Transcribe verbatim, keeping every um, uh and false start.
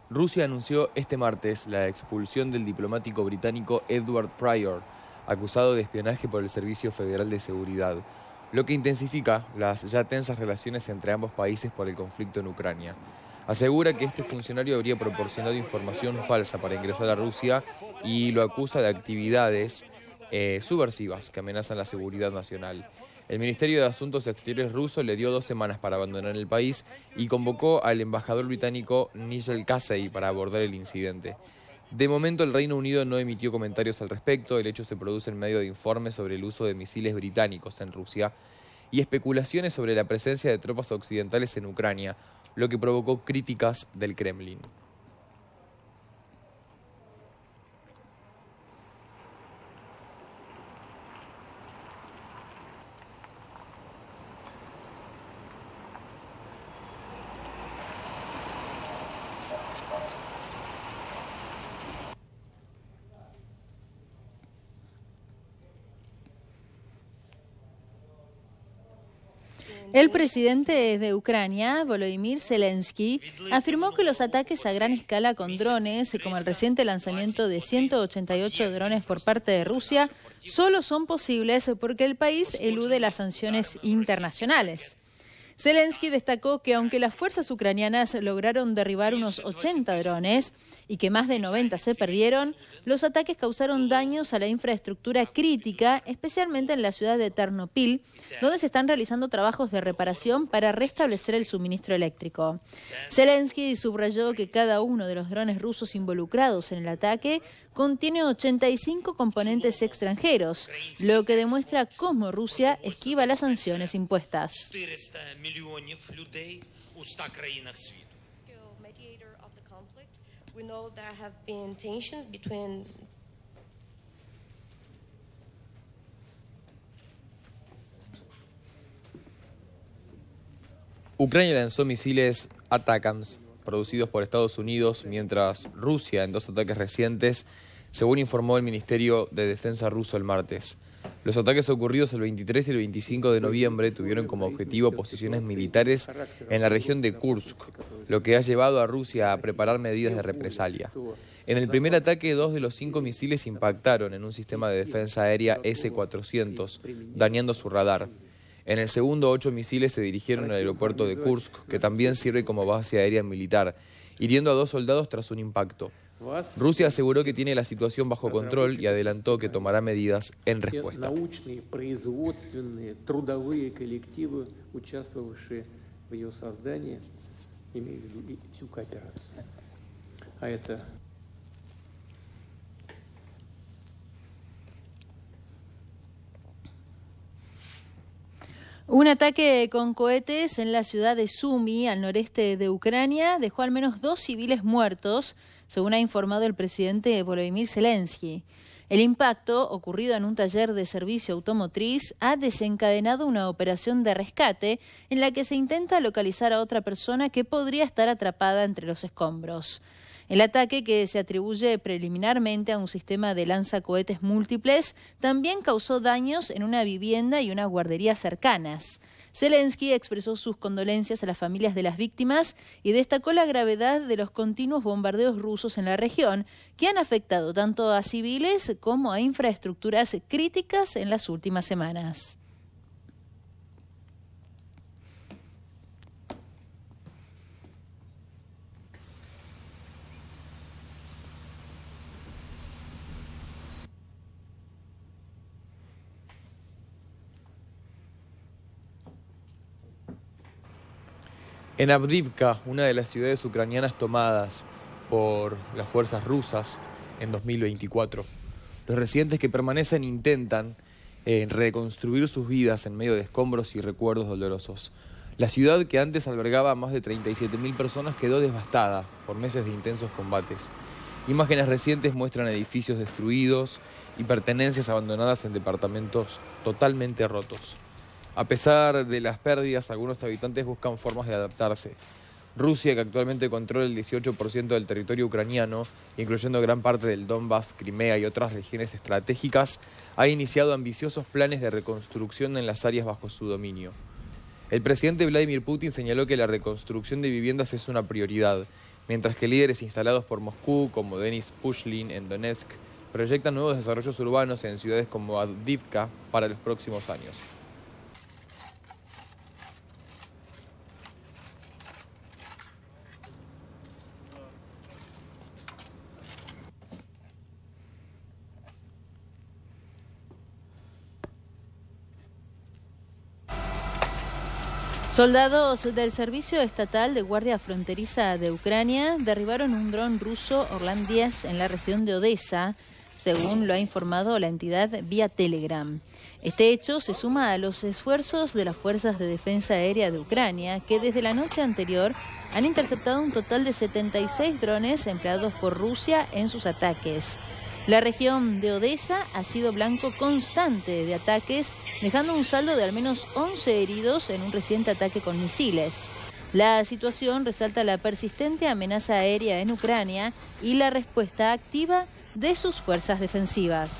Rusia anunció este martes la expulsión del diplomático británico Edward Pryor, acusado de espionaje por el Servicio Federal de Seguridad, lo que intensifica las ya tensas relaciones entre ambos países por el conflicto en Ucrania. Asegura que este funcionario habría proporcionado información falsa para ingresar a Rusia y lo acusa de actividades eh, subversivas que amenazan la seguridad nacional. El Ministerio de Asuntos Exteriores ruso le dio dos semanas para abandonar el país y convocó al embajador británico Nigel Casey para abordar el incidente. De momento, el Reino Unido no emitió comentarios al respecto. El hecho se produce en medio de informes sobre el uso de misiles británicos en Rusia y especulaciones sobre la presencia de tropas occidentales en Ucrania, lo que provocó críticas del Kremlin. El presidente de Ucrania, Volodymyr Zelensky, afirmó que los ataques a gran escala con drones, como el reciente lanzamiento de ciento ochenta y ocho drones por parte de Rusia, solo son posibles porque el país elude las sanciones internacionales. Zelensky destacó que aunque las fuerzas ucranianas lograron derribar unos ochenta drones y que más de noventa se perdieron, los ataques causaron daños a la infraestructura crítica, especialmente en la ciudad de Ternopil, donde se están realizando trabajos de reparación para restablecer el suministro eléctrico. Zelensky subrayó que cada uno de los drones rusos involucrados en el ataque contiene ochenta y cinco componentes extranjeros, lo que demuestra cómo Rusia esquiva las sanciones impuestas. We know there have been tensions between Ucrania lanzó misiles ATACMS producidos por Estados Unidos, mientras Rusia en dos ataques recientes, según informó el Ministerio de Defensa ruso el martes. Los ataques ocurridos el veintitrés y el veinticinco de noviembre tuvieron como objetivo posiciones militares en la región de Kursk, lo que ha llevado a Rusia a preparar medidas de represalia. En el primer ataque, dos de los cinco misiles impactaron en un sistema de defensa aérea ese cuatrocientos, dañando su radar. En el segundo, ocho misiles se dirigieron al aeropuerto de Kursk, que también sirve como base aérea militar, hiriendo a dos soldados tras un impacto. Rusia aseguró que tiene la situación bajo control y adelantó que tomará medidas en respuesta. Un ataque con cohetes en la ciudad de Sumy, al noreste de Ucrania, dejó al menos dos civiles muertos, según ha informado el presidente Volodymyr Zelensky. El impacto, ocurrido en un taller de servicio automotriz, ha desencadenado una operación de rescate en la que se intenta localizar a otra persona que podría estar atrapada entre los escombros. El ataque, que se atribuye preliminarmente a un sistema de lanzacohetes múltiples, también causó daños en una vivienda y una guardería cercanas. Zelensky expresó sus condolencias a las familias de las víctimas y destacó la gravedad de los continuos bombardeos rusos en la región, que han afectado tanto a civiles como a infraestructuras críticas en las últimas semanas. En Avdiivka, una de las ciudades ucranianas tomadas por las fuerzas rusas en dos mil veinticuatro, los residentes que permanecen intentan eh, reconstruir sus vidas en medio de escombros y recuerdos dolorosos. La ciudad, que antes albergaba a más de treinta y siete mil personas, quedó devastada por meses de intensos combates. Imágenes recientes muestran edificios destruidos y pertenencias abandonadas en departamentos totalmente rotos. A pesar de las pérdidas, algunos habitantes buscan formas de adaptarse. Rusia, que actualmente controla el dieciocho por ciento del territorio ucraniano, incluyendo gran parte del Donbass, Crimea y otras regiones estratégicas, ha iniciado ambiciosos planes de reconstrucción en las áreas bajo su dominio. El presidente Vladimir Putin señaló que la reconstrucción de viviendas es una prioridad mientras que líderes instalados por Moscú, como Denis Pushkin en Donetsk, proyectan nuevos desarrollos urbanos en ciudades como Avdiivka para los próximos años. Soldados del Servicio Estatal de Guardia Fronteriza de Ucrania derribaron un dron ruso Orlan diez en la región de Odessa, según lo ha informado la entidad vía Telegram. Este hecho se suma a los esfuerzos de las Fuerzas de Defensa Aérea de Ucrania, que desde la noche anterior han interceptado un total de setenta y seis drones empleados por Rusia en sus ataques. La región de Odessa ha sido blanco constante de ataques, dejando un saldo de al menos once heridos en un reciente ataque con misiles. La situación resalta la persistente amenaza aérea en Ucrania y la respuesta activa de sus fuerzas defensivas.